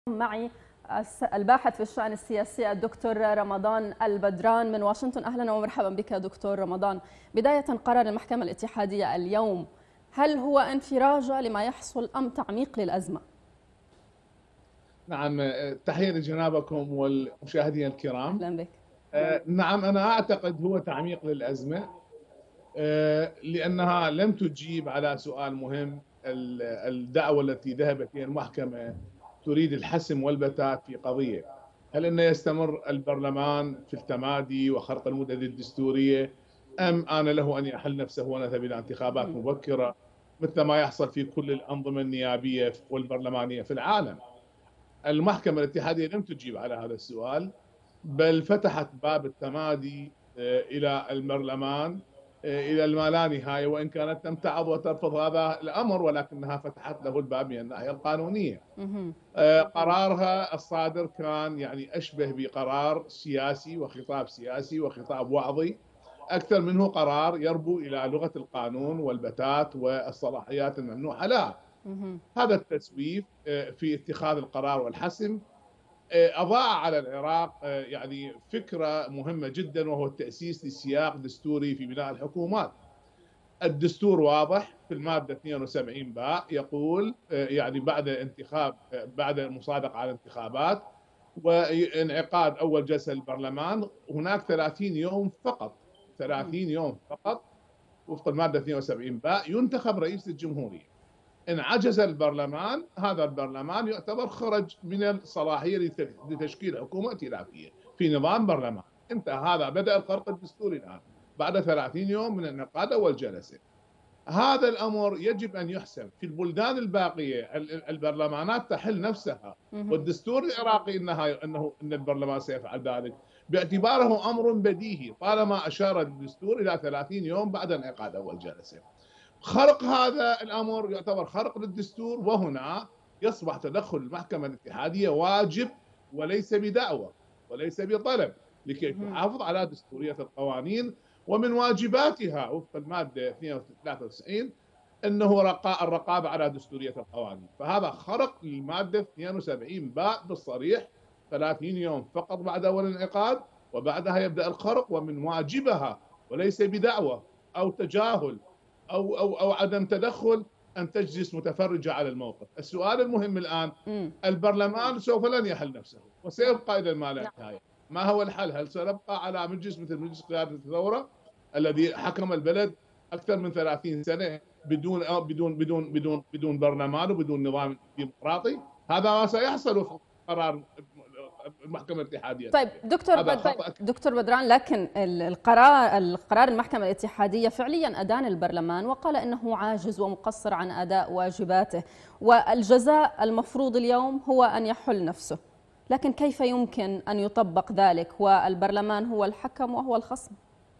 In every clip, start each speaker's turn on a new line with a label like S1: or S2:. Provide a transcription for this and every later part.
S1: معي الباحث في الشأن السياسي الدكتور رمضان البدران من واشنطن. أهلا ومرحبا بك دكتور رمضان. بداية، قرار المحكمة الاتحادية اليوم هل هو انفراجة لما يحصل أم تعميق للأزمة؟
S2: نعم، تحية لجنابكم والمشاهدين الكرام.
S1: أهلا بك.
S2: نعم، أنا أعتقد هو تعميق للأزمة، لأنها لم تجيب على سؤال مهم. الدعوة التي ذهبت إلى المحكمة تريد الحسم والبتات في قضية: هل أن يستمر البرلمان في التمادي وخرق المدة الدستورية، أم آن له أن يحل نفسه ونذهب إلى انتخابات مبكرة مثل ما يحصل في كل الأنظمة النيابية والبرلمانية في العالم؟ المحكمة الاتحادية لم تجيب على هذا السؤال، بل فتحت باب التمادي إلى البرلمان إلى ما لا نهاية، وإن كانت لم تعظ وترفض هذا الأمر، ولكنها فتحت له الباب من الناحية القانونية. قرارها الصادر كان يعني أشبه بقرار سياسي وخطاب سياسي وخطاب وعظي أكثر منه قرار يربو إلى لغة القانون والبتات والصلاحيات الممنوحة لها. هذا التسويف في اتخاذ القرار والحسم أضاع على العراق يعني فكرة مهمة جدا، وهو التأسيس لسياق دستوري في بناء الحكومات. الدستور واضح في المادة 72 باء، يقول يعني بعد انتخاب، بعد المصادقة على الانتخابات وانعقاد أول جلسة للبرلمان، هناك 30 يوم فقط، 30 يوم فقط وفق المادة 72 باء ينتخب رئيس الجمهورية. إن عجز البرلمان، هذا البرلمان يعتبر خرج من الصلاحية لتشكيل حكومة ائتلافية في نظام برلمان. انتهى، هذا بدأ الخرق الدستوري الآن بعد 30 يوم من انعقاد أول جلسة. هذا الأمر يجب أن يحسم. في البلدان الباقية البرلمانات تحل نفسها، والدستور العراقي أن البرلمان سيفعل ذلك باعتباره أمر بديهي طالما أشار الدستور إلى 30 يوم بعد انعقاد أول جلسة. خرق هذا الأمر يعتبر خرق للدستور، وهنا يصبح تدخل المحكمة الاتحادية واجب وليس بدعوة وليس بطلب، لكي تحافظ على دستورية القوانين. ومن واجباتها وفق المادة 93 أنه الرقابة على دستورية القوانين، فهذا خرق للمادة 72 باء بالصريح. 30 يوم فقط بعد أول انعقاد، وبعدها يبدأ الخرق، ومن واجبها وليس بدعوة أو تجاهل أو عدم تدخل أن تجلس متفرجة على الموقف. السؤال المهم الآن: البرلمان سوف لن يحل نفسه وسيبقى إلى ما لا نهاية. ما هو الحل؟ هل سنبقى على مجلس مثل مجلس قيادة الثورة الذي حكم البلد أكثر من 30 سنة بدون برلمان وبدون نظام ديمقراطي؟ هذا ما سيحصل وفق قرار المحكمة الاتحادية.
S1: طيب دكتور بدران، لكن القرار المحكمة الاتحادية فعليا أدان البرلمان وقال إنه عاجز ومقصر عن أداء واجباته، والجزاء المفروض اليوم هو أن يحل نفسه. لكن كيف يمكن أن يطبق ذلك والبرلمان هو الحكم وهو الخصم؟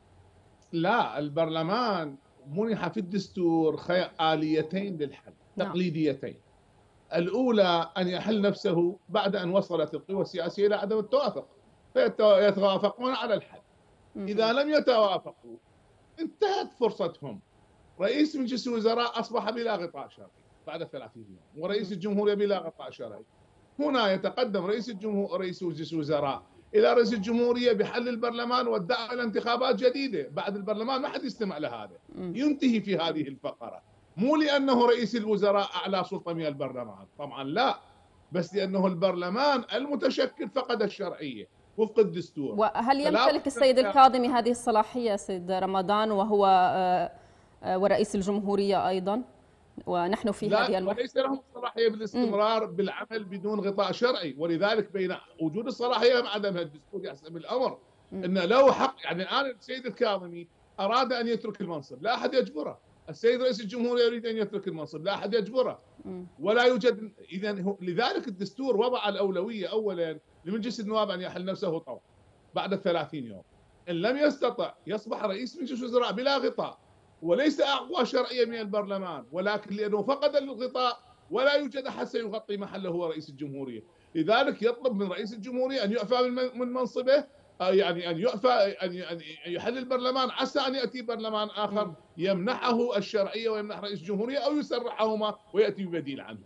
S2: لا، البرلمان منح في الدستور آليتين للحل تقليديتين. الأولى أن يحل نفسه بعد أن وصلت القوى السياسية إلى عدم التوافق، فيتوافقون على الحل. إذا لم يتوافقوا انتهت فرصتهم. رئيس مجلس الوزراء أصبح بلا غطاء شرعي بعد 30 يوم، ورئيس الجمهورية بلا غطاء شرعي. هنا يتقدم رئيس مجلس الوزراء إلى رئيس الجمهورية بحل البرلمان والدعوة إلى انتخابات جديدة. بعد البرلمان ما حد يستمع لهذا، ينتهي في هذه الفقرة. مو لأنه رئيس الوزراء أعلى سلطة من البرلمان، طبعا لا، بس لأنه البرلمان المتشكل فقد الشرعية وفق الدستور.
S1: وهل يمتلك السيد الكاظمي هذه الصلاحية سيد رمضان وهو ورئيس الجمهورية أيضا، ونحن في هذه
S2: المرحلة وليس لهم الصلاحية بالاستمرار بالعمل بدون غطاء شرعي؟ ولذلك بين وجود الصلاحية وعدمها الدستور يحسم الأمر. إن له حق. يعني الآن السيد الكاظمي أراد أن يترك المنصب، لا أحد يجبره. السيد رئيس الجمهورية يريد أن يترك المنصب، لا أحد يجبره، ولا يوجد. إذن لذلك الدستور وضع الأولوية أولا لمجلس النواب أن يحل نفسه طوعا بعد 30 يوم. إن لم يستطع يصبح رئيس مجلس الوزراء بلا غطاء، وليس أقوى شرعية من البرلمان، ولكن لأنه فقد الغطاء ولا يوجد أحد سيغطي محله هو رئيس الجمهورية. لذلك يطلب من رئيس الجمهورية أن يعفى من منصبه، يعني أن يعفى، أن يحل البرلمان، عسى أن يأتي برلمان آخر يمنحه الشرعية ويمنح رئيس الجمهورية، أو يسرحهما ويأتي ببديل عنه.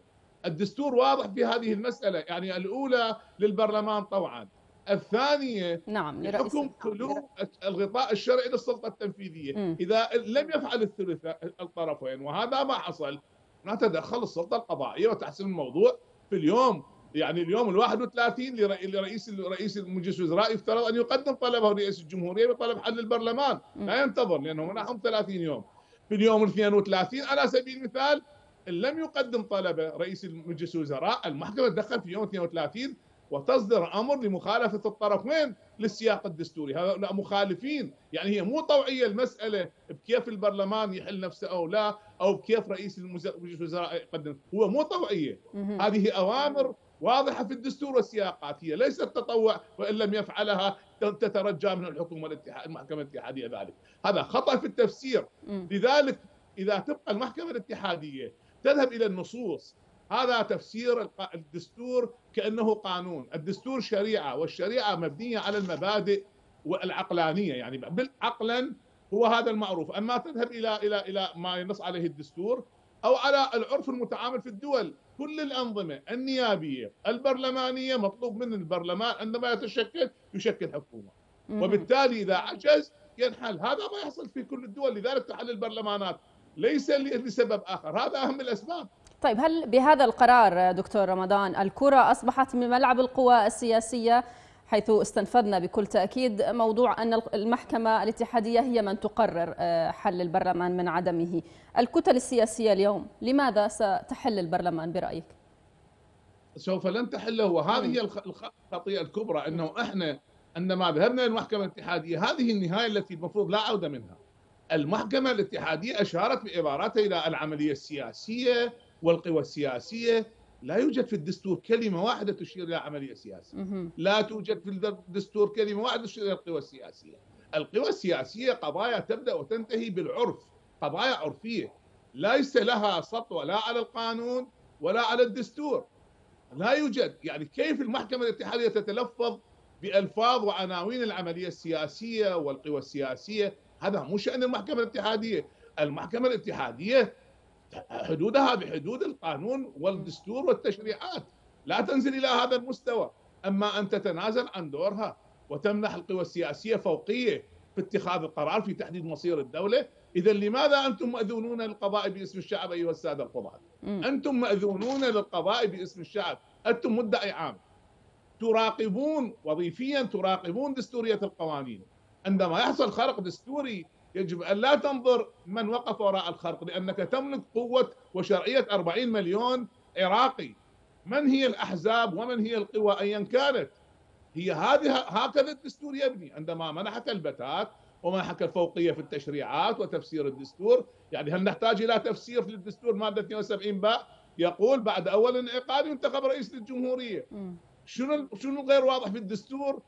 S2: الدستور واضح في هذه المسألة، يعني الأولى للبرلمان طوعا، الثانية
S1: نعم
S2: لحكم خلو الغطاء الشرعي للسلطة التنفيذية. إذا لم يفعل الطرفين وهذا ما حصل، ما تدخل السلطة القضائية وتحسم الموضوع في اليوم. يعني اليوم ال31 لرئيس المجلس الوزراء يفترض أن يقدم طلبه رئيس الجمهورية بطلب حل البرلمان، لا ينتظر لأنه منحهم 30 يوم. في اليوم ال32 على سبيل المثال إن لم يقدم طلبه رئيس المجلس الوزراء، المحكمة تدخل في يوم 32 وتصدر أمر لمخالفة الطرفين للسياق الدستوري. هؤلاء مخالفين، يعني هي مو طوعية المسألة بكيف البرلمان يحل نفسه أو لا، أو بكيف رئيس المجلس الوزراء يقدم، هو مو طوعية. هذه أوامر واضحة في الدستور والسياقات، هي ليست تطوع، وإن لم يفعلها تترجى من الحكومة المحكمة الاتحادية ذلك. هذا خطأ في التفسير. لذلك إذا تبقى المحكمة الاتحادية تذهب إلى النصوص، هذا تفسير الدستور كأنه قانون. الدستور شريعة، والشريعة مبنية على المبادئ والعقلانية، يعني بالعقلا هو هذا المعروف. أما تذهب إلى ما ينص عليه الدستور أو على العرف المتعامل في الدول، كل الأنظمة النيابية البرلمانية مطلوب من البرلمان عندما يشكل حكومة، وبالتالي إذا عجز ينحل. هذا ما يحصل في كل الدول، لذلك تحل البرلمانات ليس لسبب آخر، هذا أهم الأسباب.
S1: طيب، هل بهذا القرار دكتور رمضان الكرة أصبحت من ملعب القوى السياسية، حيث استنفذنا بكل تأكيد موضوع أن المحكمة الاتحادية هي من تقرر حل البرلمان من عدمه؟ الكتل السياسية اليوم لماذا ستحل البرلمان برأيك؟
S2: سوف لن تحله، وهذه الخطيئة الكبرى، أنه إحنا عندما ذهبنا للمحكمة الاتحادية هذه النهاية التي المفروض لا عودة منها. المحكمة الاتحادية أشارت بعباراتها إلى العملية السياسية والقوى السياسية. لا يوجد في الدستور كلمة واحدة تشير إلى عملية سياسية، لا توجد في الدستور كلمة واحدة تشير إلى القوى السياسية. القوى السياسية قضايا تبدأ وتنتهي بالعرف، قضايا عرفية ليس لها سطوة لا على القانون ولا على الدستور. لا يوجد، يعني كيف المحكمة الاتحادية تتلفظ بألفاظ وعناوين العملية السياسية والقوى السياسية؟ هذا مو شأن المحكمة الاتحادية. المحكمة الاتحادية حدودها بحدود القانون والدستور والتشريعات، لا تنزل إلى هذا المستوى. أما أن تتنازل عن دورها وتمنح القوى السياسية فوقية في اتخاذ القرار في تحديد مصير الدولة، إذا لماذا أنتم مأذونون للقضاء باسم الشعب أيها السادة القضاة؟ أنتم مأذونون للقضاء باسم الشعب، أنتم مدعي عام، تراقبون وظيفيا، تراقبون دستورية القوانين. عندما يحصل خرق دستوري يجب أن لا تنظر من وقف وراء الخرق، لأنك تملك قوة وشرعية 40 مليون عراقي. من هي الأحزاب ومن هي القوى أيا كانت؟ هي هكذا الدستور يبني. عندما منحك البتات ومنحك الفوقية في التشريعات وتفسير الدستور، يعني هل نحتاج إلى تفسير في الدستور مادة 72 باء يقول بعد أول انعقاد ينتخب رئيس للجمهورية؟ شنو غير واضح في الدستور؟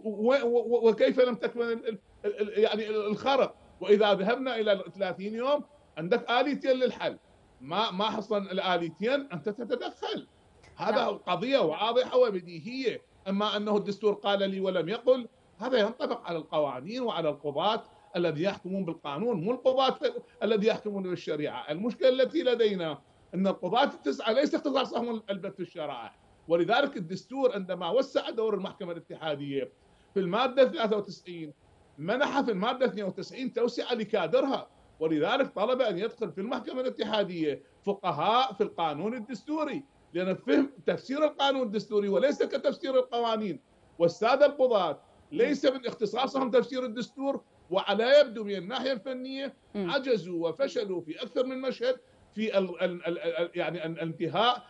S2: وكيف لم تكمل يعني الخرق؟ وإذا ذهبنا إلى 30 يوم عندك آليتين للحل، ما حصل الآليتين أنت تتدخل. هذا قضية واضحة وبديهية. أما أنه الدستور قال لي ولم يقل، هذا ينطبق على القوانين وعلى القضاة الذي يحكمون بالقانون، مو القضاة الذي يحكمون بالشريعة. المشكلة التي لدينا أن القضاة التسعة ليس اختصاصهم البت في الشرائع، ولذلك الدستور عندما وسع دور المحكمة الاتحادية في المادة 93 منح في المادة 92 توسعة لكادرها، ولذلك طلب أن يدخل في المحكمة الاتحادية فقهاء في القانون الدستوري، لأن فهم تفسير القانون الدستوري وليس كتفسير القوانين. والسادة القضاة ليس من اختصاصهم تفسير الدستور، وعلى يبدو من الناحية الفنية عجزوا وفشلوا في أكثر من مشهد في يعني الانتهاء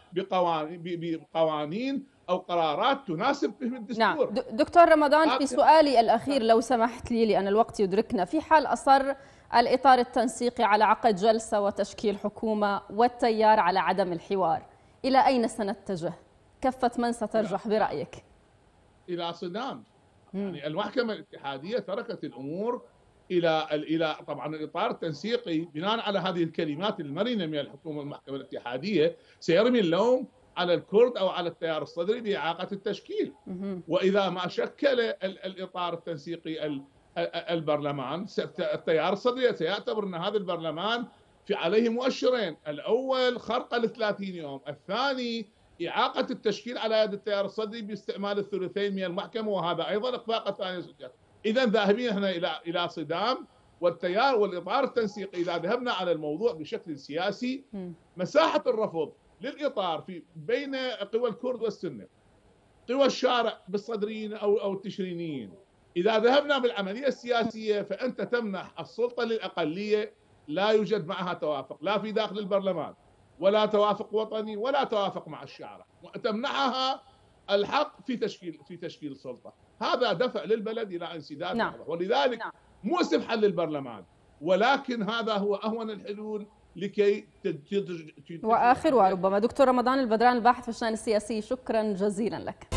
S2: بقوانين أو قرارات تناسب فهم الدستور.
S1: نعم دكتور رمضان، في سؤالي الأخير لو سمحت لي لأن الوقت يدركنا، في حال أصر الإطار التنسيقي على عقد جلسة وتشكيل حكومة والتيار على عدم الحوار، إلى أين سنتجه؟ كفة من سترجح برأيك؟
S2: إلى صدام. يعني المحكمة الاتحادية تركت الأمور إلى طبعا الإطار التنسيقي بناء على هذه الكلمات المرنة من الحكومة المحكمة الاتحادية سيرمي اللوم على الكرد أو على التيار الصدري بإعاقة التشكيل. وإذا ما شكل الإطار التنسيقي البرلمان، التيار الصدري سيعتبر أن هذا البرلمان في عليه مؤشرين، الاول خرق ال 30 يوم، الثاني اعاقه التشكيل على يد التيار الصدري باستعمال الثلثين من المحكمه، وهذا ايضا اخفاق ثاني. اذا ذاهبين هنا الى صدام، والتيار والاطار التنسيقي اذا ذهبنا على الموضوع بشكل سياسي، مساحه الرفض للاطار في بين قوى الكرد والسنه، قوى الشارع بالصدريين او التشرينيين، اذا ذهبنا بالعمليه السياسيه فانت تمنح السلطه للاقليه لا يوجد معها توافق، لا في داخل البرلمان ولا توافق وطني ولا توافق مع الشارع، تمنحها الحق في تشكيل السلطه. هذا دفع للبلد الى انسداد.
S1: نعم.
S2: ولذلك مو سفحا للبرلمان، ولكن هذا هو اهون الحلول لكي
S1: واخر وربما دكتور رمضان البدران الباحث في الشان السياسي، شكرا جزيلا لك.